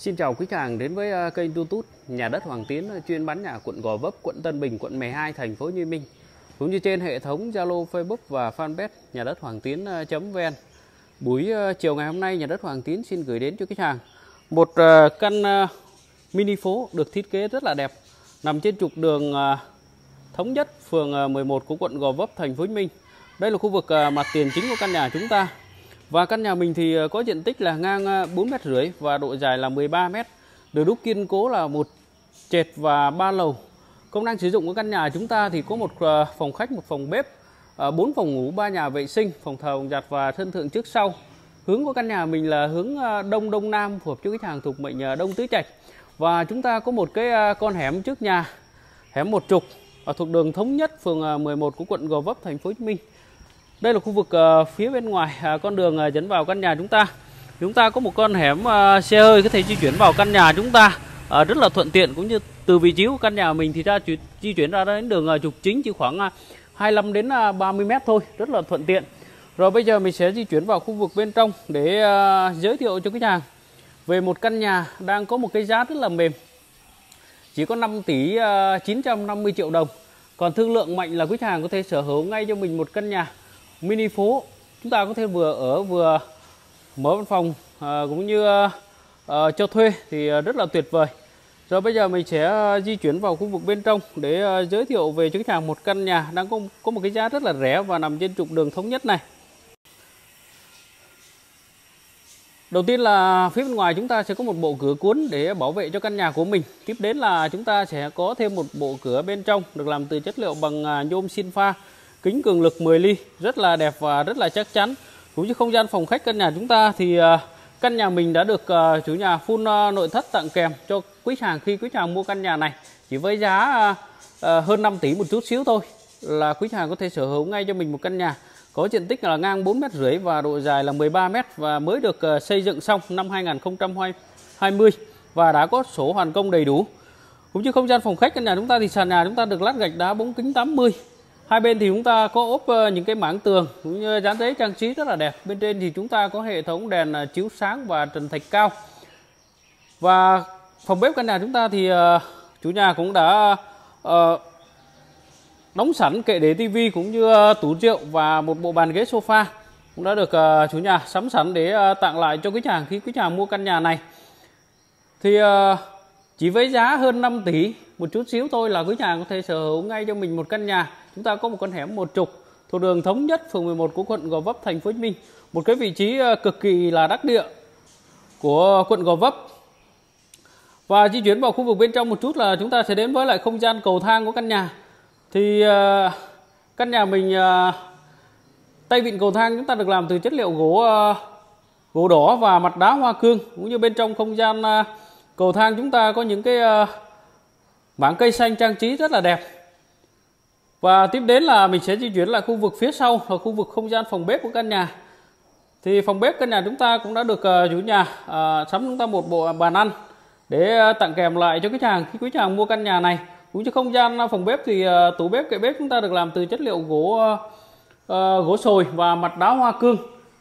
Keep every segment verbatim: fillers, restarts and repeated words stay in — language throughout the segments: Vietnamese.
Xin chào quý khách hàng đến với kênh YouTube Nhà đất Hoàng Tiến, chuyên bán nhà quận Gò Vấp, quận Tân Bình, quận mười hai, thành phố Hồ Chí Minh, cũng như trên hệ thống Zalo, Facebook và Fanpage Nhà đất Hoàng Tiến.vn. Buổi chiều ngày hôm nay, Nhà đất Hoàng Tiến xin gửi đến cho khách hàng một căn mini phố được thiết kế rất là đẹp, nằm trên trục đường Thống Nhất, phường mười một của quận Gò Vấp, thành phố Hồ Chí Minh. Đây là khu vực mặt tiền chính của căn nhà chúng ta. Và căn nhà mình thì có diện tích là ngang bốn mét rưỡi và độ dài là mười ba mét, được đúc kiên cố là một trệt và ba lầu. Công năng sử dụng của căn nhà chúng ta thì có một phòng khách, một phòng bếp, bốn phòng ngủ, ba nhà vệ sinh, phòng thờ, phòng giặt và sân thượng trước sau. Hướng của căn nhà mình là hướng đông đông nam, phù hợp cho khách hàng thuộc mệnh Đông Tứ Trạch. Và chúng ta có một cái con hẻm trước nhà, hẻm một trục ở thuộc đường Thống Nhất, phường mười một của quận Gò Vấp, thành phố Hồ Chí Minh. Đây là khu vực uh, phía bên ngoài uh, con đường uh, dẫn vào căn nhà chúng ta. Chúng ta có một con hẻm uh, xe hơi có thể di chuyển vào căn nhà chúng ta uh, rất là thuận tiện, cũng như từ vị trí của căn nhà mình thì ra di chuyển ra đến đường uh, trục chính chỉ khoảng uh, hai mươi lăm đến ba mươi mét thôi, rất là thuận tiện. Rồi bây giờ mình sẽ di chuyển vào khu vực bên trong để uh, giới thiệu cho khách hàng về một căn nhà đang có một cái giá rất là mềm, chỉ có năm tỷ chín trăm năm mươi triệu đồng. Còn thương lượng mạnh là khách hàng có thể sở hữu ngay cho mình một căn nhà mini phố. Chúng ta có thể vừa ở vừa mở văn phòng à, cũng như à, cho thuê thì rất là tuyệt vời. Rồi bây giờ mình sẽ di chuyển vào khu vực bên trong để à, giới thiệu về cho khách hàng một căn nhà đang có, có một cái giá rất là rẻ và nằm trên trục đường Thống Nhất này. Đầu tiên là phía bên ngoài chúng ta sẽ có một bộ cửa cuốn để bảo vệ cho căn nhà của mình. Tiếp đến là chúng ta sẽ có thêm một bộ cửa bên trong được làm từ chất liệu bằng nhôm xin pha, kính cường lực mười ly, rất là đẹp và rất là chắc chắn. Cũng như không gian phòng khách căn nhà chúng ta thì căn nhà mình đã được chủ nhà full nội thất tặng kèm cho quý khách hàng khi quý khách hàng mua căn nhà này, chỉ với giá hơn năm tỷ một chút xíu thôi là quý khách hàng có thể sở hữu ngay cho mình một căn nhà có diện tích là ngang bốn mét rưỡi và độ dài là mười ba mét và mới được xây dựng xong năm hai nghìn không trăm hai mươi và đã có sổ hoàn công đầy đủ. Cũng như không gian phòng khách căn nhà chúng ta thì sàn nhà chúng ta được lát gạch đá bóng kính tám mươi. Hai bên thì chúng ta có ốp những cái mảng tường cũng như dán giấy trang trí rất là đẹp. Bên trên thì chúng ta có hệ thống đèn chiếu sáng và trần thạch cao. Và phòng bếp căn nhà chúng ta thì uh, chủ nhà cũng đã uh, đóng sẵn kệ để tivi cũng như uh, tủ rượu và một bộ bàn ghế sofa cũng đã được uh, chủ nhà sắm sẵn để uh, tặng lại cho quý khách hàng khi quý khách hàng mua căn nhà này. Thì uh, chỉ với giá hơn năm tỷ một chút xíu thôi là quý khách hàng có thể sở hữu ngay cho mình một căn nhà. Chúng ta có một con hẻm một trục thuộc đường Thống Nhất, phường mười một của quận Gò Vấp, thành phố Hồ Chí Minh. Một cái vị trí cực kỳ là đắc địa của quận Gò Vấp. Và di chuyển vào khu vực bên trong một chút là chúng ta sẽ đến với lại không gian cầu thang của căn nhà. Thì uh, căn nhà mình uh, tay vịn cầu thang chúng ta được làm từ chất liệu gỗ uh, gỗ đỏ và mặt đá hoa cương. Cũng như bên trong không gian uh, cầu thang chúng ta có những cái uh, mảng cây xanh trang trí rất là đẹp. Và tiếp đến là mình sẽ di chuyển lại khu vực phía sau ở khu vực không gian phòng bếp của căn nhà. Thì phòng bếp căn nhà chúng ta cũng đã được uh, chủ nhà uh, sắm chúng ta một bộ bàn ăn để uh, tặng kèm lại cho khách hàng khi khách hàng mua căn nhà này. Cũng như không gian phòng bếp thì uh, tủ bếp, kệ bếp chúng ta được làm từ chất liệu gỗ uh, uh, gỗ sồi và mặt đá hoa cương.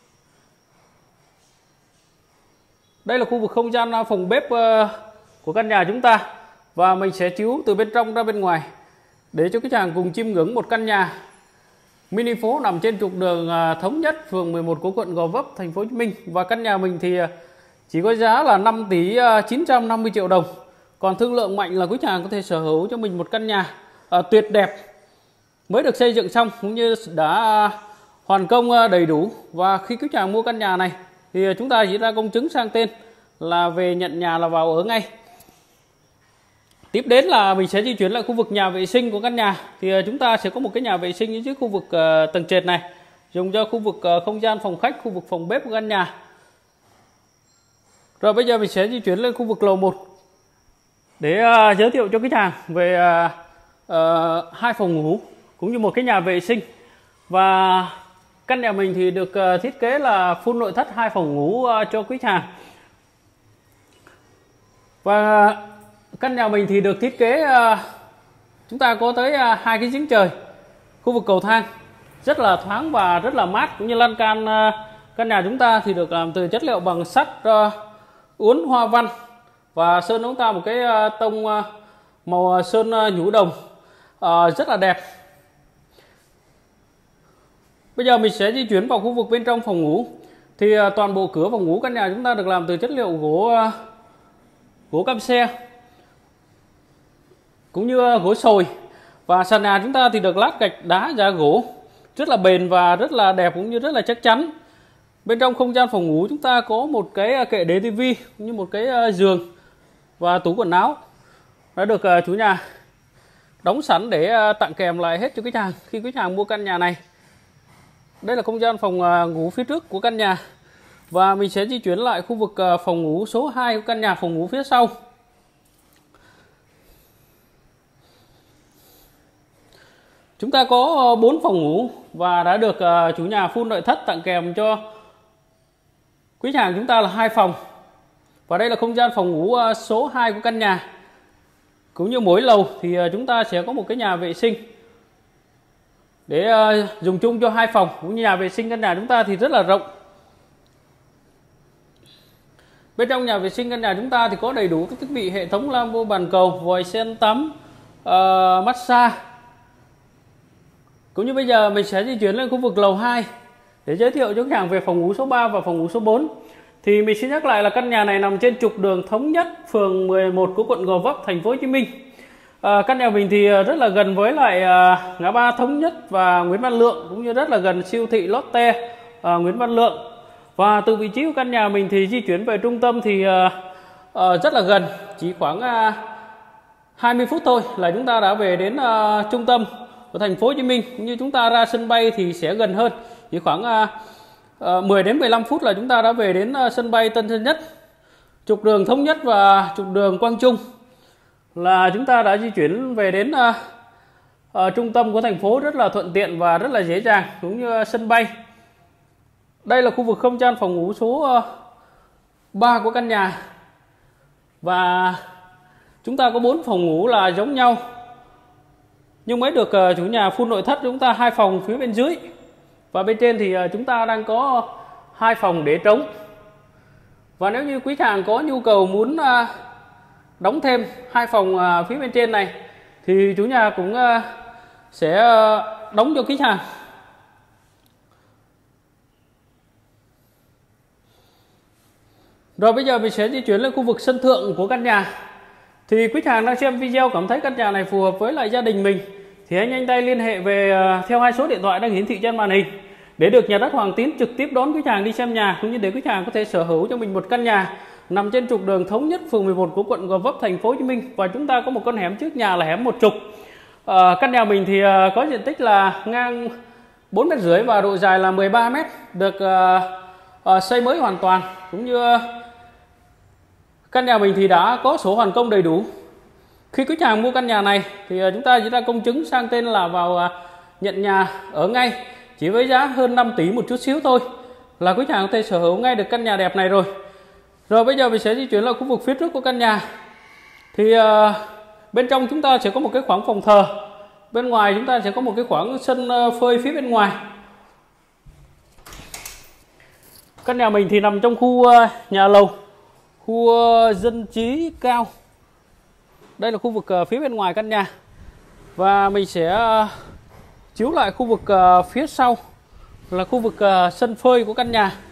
Đây là khu vực không gian phòng bếp uh, của căn nhà chúng ta. Và mình sẽ chiếu từ bên trong ra bên ngoài để cho khách hàng cùng chiêm ngưỡng một căn nhà mini phố nằm trên trục đường Thống Nhất, phường mười một của quận Gò Vấp, thành phố Hồ Chí Minh. Và căn nhà mình thì chỉ có giá là năm tỷ chín trăm năm mươi triệu đồng. Còn thương lượng mạnh là khách hàng có thể sở hữu cho mình một căn nhà à, tuyệt đẹp, mới được xây dựng xong cũng như đã hoàn công đầy đủ. Và khi khách hàng mua căn nhà này thì chúng ta chỉ ra công chứng sang tên là về nhận nhà là vào ở ngay. Tiếp đến là mình sẽ di chuyển lại khu vực nhà vệ sinh của căn nhà. Thì chúng ta sẽ có một cái nhà vệ sinh ở dưới khu vực uh, tầng trệt này, dùng cho khu vực uh, không gian phòng khách, khu vực phòng bếp của căn nhà. Rồi bây giờ mình sẽ di chuyển lên khu vực lầu một để uh, giới thiệu cho khách hàng về uh, uh, hai phòng ngủ cũng như một cái nhà vệ sinh. Và căn nhà mình thì được uh, thiết kế là full nội thất hai phòng ngủ uh, cho khách hàng. Và uh, căn nhà mình thì được thiết kế uh, chúng ta có tới uh, hai cái giếng trời, khu vực cầu thang rất là thoáng và rất là mát. Cũng như lan can uh, căn nhà chúng ta thì được làm từ chất liệu bằng sắt uh, uốn hoa văn Và sơn chúng ta một cái tông màu sơn nhũ đồng rất là đẹp. Bây giờ mình sẽ di chuyển vào khu vực bên trong phòng ngủ. Thì toàn bộ cửa phòng ngủ căn nhà chúng ta được làm từ chất liệu gỗ gỗ cam xe cũng như gỗ sồi. Và sàn nhà chúng ta thì được lát gạch đá giá gỗ rất là bền và rất là đẹp cũng như rất là chắc chắn. Bên trong không gian phòng ngủ chúng ta có một cái kệ để tivi cũng như một cái giường và tủ quần áo đã được chủ nhà đóng sẵn để tặng kèm lại hết cho khách hàng khi khách hàng mua căn nhà này. Đây là không gian phòng ngủ phía trước của căn nhà. Và mình sẽ di chuyển lại khu vực phòng ngủ số hai của căn nhà, phòng ngủ phía sau. Chúng ta có bốn phòng ngủ và đã được chủ nhà full nội thất tặng kèm cho quý hàng chúng ta là hai phòng. Và đây là không gian phòng ngủ số hai của căn nhà. Cũng như mỗi lầu thì chúng ta sẽ có một cái nhà vệ sinh để dùng chung cho hai phòng. Cũng như nhà vệ sinh căn nhà chúng ta thì rất là rộng. Bên trong nhà vệ sinh căn nhà chúng ta thì có đầy đủ các thiết bị hệ thống lambo, bàn cầu, vòi sen tắm, uh, massage. Cũng như bây giờ mình sẽ di chuyển lên khu vực lầu hai để giới thiệu cho khách hàng về phòng ngủ số ba và phòng ngủ số bốn. Thì mình xin nhắc lại là căn nhà này nằm trên trục đường Thống Nhất, phường mười một của quận Gò Vấp, thành phố Hồ Chí Minh. À, căn nhà mình thì rất là gần với lại à, ngã ba Thống Nhất và Nguyễn Văn Lượng, cũng như rất là gần siêu thị Lotte à, Nguyễn Văn Lượng. Và từ vị trí của căn nhà mình thì di chuyển về trung tâm thì à, à, rất là gần, chỉ khoảng à, hai mươi phút thôi là chúng ta đã về đến à, trung tâm của thành phố Hồ Chí Minh. Cũng như chúng ta ra sân bay thì sẽ gần hơn, chỉ khoảng à, à, mười đến mười lăm phút là chúng ta đã về đến à, sân bay Tân Sơn Nhất. Trục đường Thống Nhất và trục đường Quang Trung là chúng ta đã di chuyển về đến uh, uh, trung tâm của thành phố rất là thuận tiện và rất là dễ dàng, cũng như uh, sân bay. Đây là khu vực không gian phòng ngủ số uh, ba của căn nhà. Và chúng ta có bốn phòng ngủ là giống nhau, nhưng mới được uh, chủ nhà full nội thất chúng ta hai phòng phía bên dưới. Và bên trên thì uh, chúng ta đang có hai phòng để trống. Và nếu như quý khách hàng có nhu cầu muốn uh, đóng thêm hai phòng uh, phía bên trên này thì chủ nhà cũng uh, sẽ uh, đóng cho khách hàng. Rồi bây giờ mình sẽ di chuyển lên khu vực sân thượng của căn nhà. Thì quý khách hàng đang xem video cảm thấy căn nhà này phù hợp với lại gia đình mình thì hãy nhanh tay liên hệ về uh, theo hai số điện thoại đang hiển thị trên màn hình để được nhà đất Hoàng Tín trực tiếp đón quý khách hàng đi xem nhà, cũng như để quý khách hàng có thể sở hữu cho mình một căn nhà nằm trên trục đường Thống Nhất, phường mười một của quận Gò Vấp, thành phố Hồ Chí Minh. Và chúng ta có một con hẻm trước nhà là hẻm một trục. À, căn nhà mình thì uh, có diện tích là ngang bốn mét rưỡi và độ dài là mười ba mét, được uh, uh, xây mới hoàn toàn. Cũng như uh, căn nhà mình thì đã có sổ hoàn công đầy đủ. Khi khách hàng mua căn nhà này thì uh, chúng ta chỉ ra công chứng sang tên là vào uh, nhận nhà ở ngay, chỉ với giá hơn năm tỷ một chút xíu thôi là quý khách hàng có thể sở hữu ngay được căn nhà đẹp này rồi. Rồi bây giờ mình sẽ di chuyển lại khu vực phía trước của căn nhà. Thì uh, bên trong chúng ta sẽ có một cái khoảng phòng thờ. Bên ngoài chúng ta sẽ có một cái khoảng sân uh, phơi phía bên ngoài. Căn nhà mình thì nằm trong khu uh, nhà lầu, khu uh, dân trí cao. Đây là khu vực uh, phía bên ngoài căn nhà. Và mình sẽ uh, chiếu lại khu vực uh, phía sau là khu vực uh, sân phơi của căn nhà.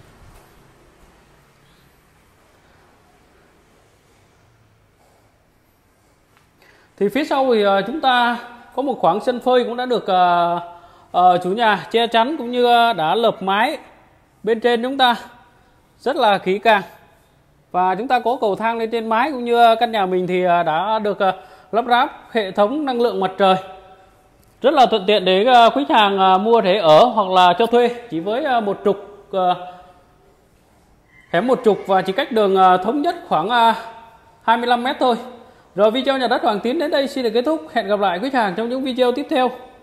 Thì phía sau thì uh, chúng ta có một khoảng sân phơi cũng đã được uh, uh, chủ nhà che chắn, cũng như uh, đã lợp mái bên trên chúng ta rất là kỹ càng. Và chúng ta có cầu thang lên trên mái, cũng như uh, căn nhà mình thì uh, đã được uh, lắp ráp hệ thống năng lượng mặt trời rất là thuận tiện để uh, quý hàng uh, mua để ở hoặc là cho thuê, chỉ với uh, một trục uh, hẻm một trục và chỉ cách đường uh, Thống Nhất khoảng uh, hai mươi lăm mét thôi. Rồi video nhà đất Hoàng Tín đến đây xin được kết thúc. Hẹn gặp lại quý khách hàng trong những video tiếp theo.